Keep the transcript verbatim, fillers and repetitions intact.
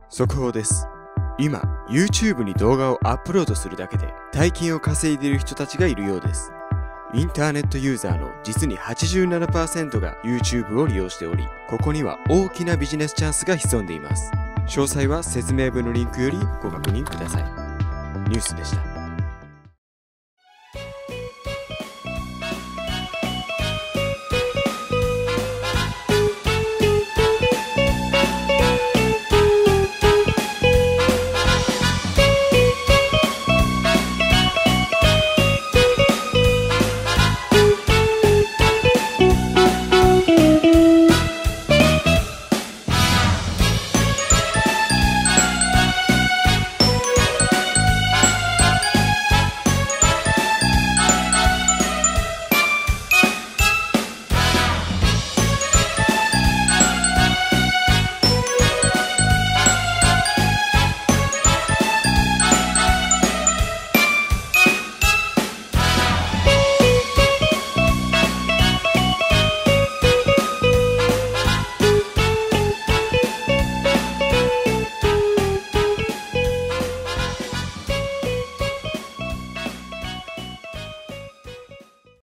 速報です。今、YouTube に動画をアップロードするだけで大金を稼いでいる人たちがいるようです。インターネットユーザーの実に はちじゅうななパーセント が YouTube を利用しており、ここには大きなビジネスチャンスが潜んでいます。詳細は説明文のリンクよりご確認ください。ニュースでした。